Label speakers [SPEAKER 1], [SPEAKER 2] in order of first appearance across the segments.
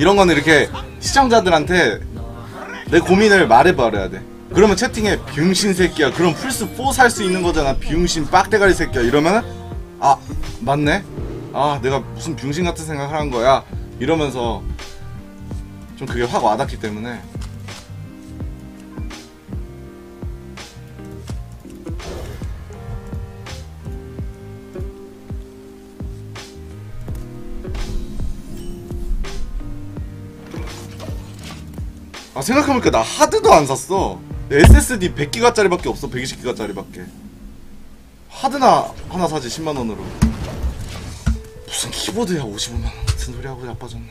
[SPEAKER 1] 이런 거는 이렇게 시청자들한테 내 고민을 말해버려야 돼. 그러면 채팅에 병신 새끼야, 그럼 플스4 살 수 있는 거잖아, 병신 빡대가리 새끼야, 이러면은 아 맞네, 아 내가 무슨 병신 같은 생각을 한 거야 이러면서 좀 그게 확 와닿기 때문에. 아 생각해보니까 나 하드도 안 샀어. SSD 100기가 짜리밖에 없어. 120기가 짜리밖에. 하드나 하나 사지 10만원으로. 무슨 키보드야 55만원 같은 소리하고 자빠졌네.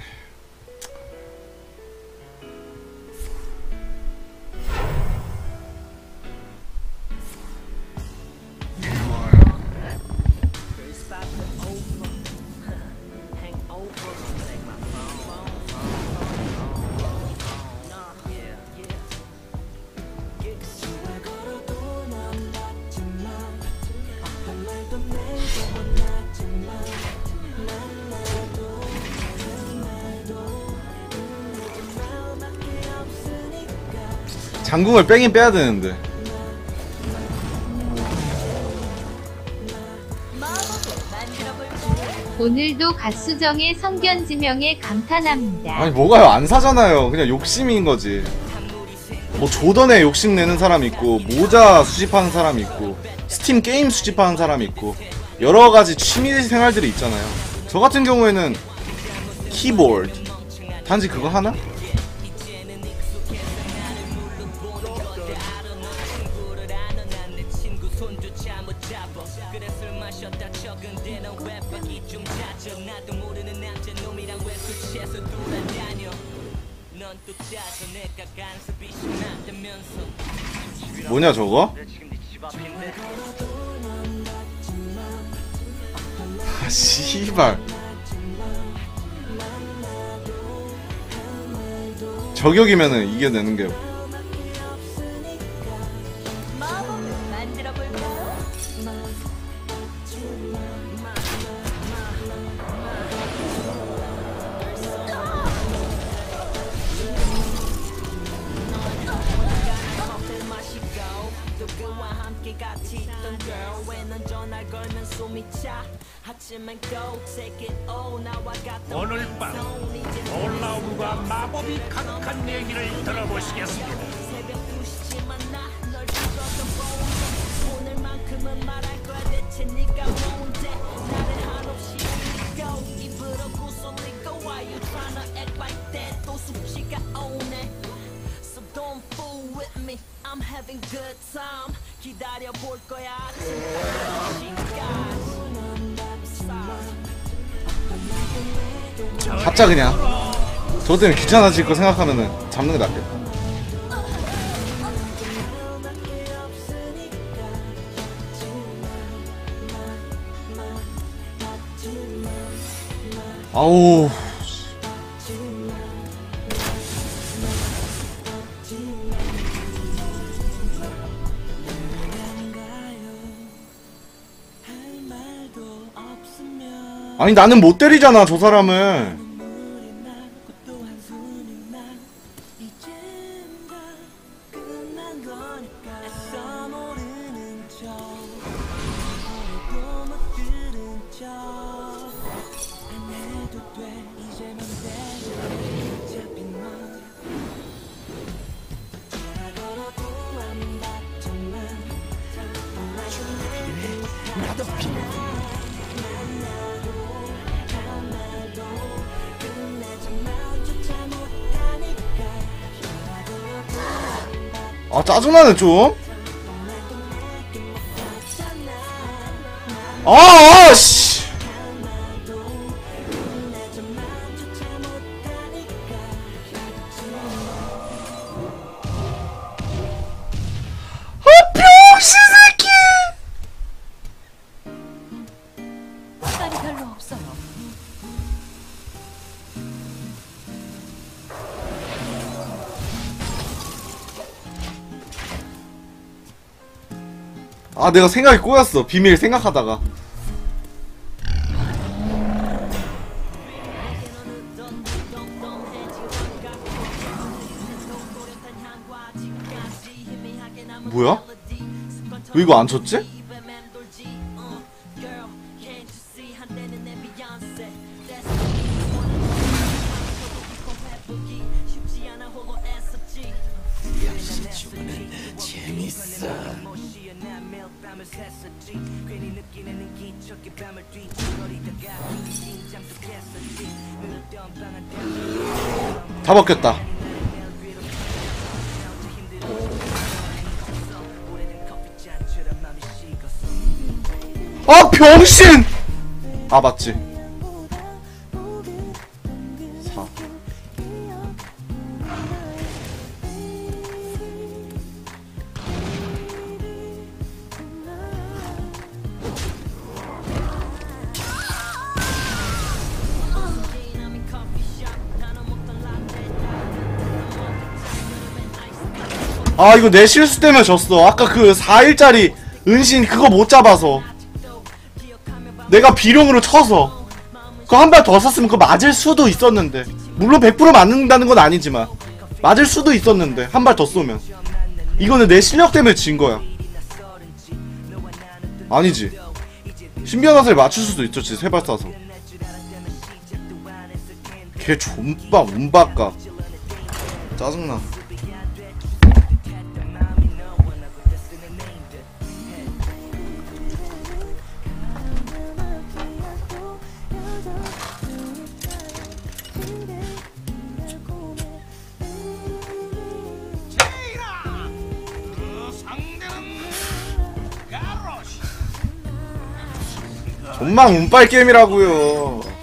[SPEAKER 1] 장궁을 빼긴 빼야 되는데.
[SPEAKER 2] 오늘도 가수정의 성견지명에 감탄합니다.
[SPEAKER 1] 아니 뭐가요, 안 사잖아요. 그냥 욕심인 거지. 뭐 조던에 욕심내는 사람 있고, 모자 수집하는 사람 있고, 스팀 게임 수집하는 사람 있고, 여러가지 취미생활들이 있잖아요. 저 같은 경우에는 키보드 단지 그거 하나? 뭐냐 저거? 아 씨발, 저격이면은 이겨내는 게.
[SPEAKER 3] 오늘 밤 놀라움과 마법이 가득한 얘기를 들어보시겠습니다.
[SPEAKER 1] 잡자 그냥. 저 때문에 귀찮아질 거 생각하면은 잡는 게 낫겠다. 아우 아니 나는 못 때리잖아 저 사람을. 아 짜증나네 좀. 씨. 아 병신 새끼.
[SPEAKER 2] 시간이 별로 없어요.
[SPEAKER 1] 아 내가 생각이 꼬였어. 비밀 생각하다가. 뭐야? 왜 이거 안 쳤지? 다 바뀌었다. 아 병신! 아 맞지. 4. 아 이거 내 실수 때문에 졌어. 아까 그 4일짜리 은신 그거 못 잡아서 내가 비룡으로 쳐서 그거 한 발 더 썼으면 그거 맞을 수도 있었는데, 물론 100% 맞는다는 건 아니지만 맞을 수도 있었는데 한 발 더 쏘면. 이거는 내 실력 때문에 진 거야. 아니지, 신비한 화살에 맞출 수도 있었지. 3발 쏴서. 걔 존빠 운바까 짜증나. 존망 운빨 게임이라고요.